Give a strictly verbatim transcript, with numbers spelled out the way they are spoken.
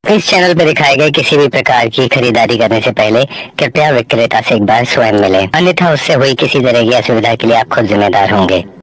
इस चैनल पर दिखाए गए किसी भी प्रकार की खरीदारी करने से पहले कृपया विक्रेता से एक बार स्वयं मिलें, अन्यथा उससे हुई किसी तरह की असुविधा के लिए आप खुद जिम्मेदार होंगे।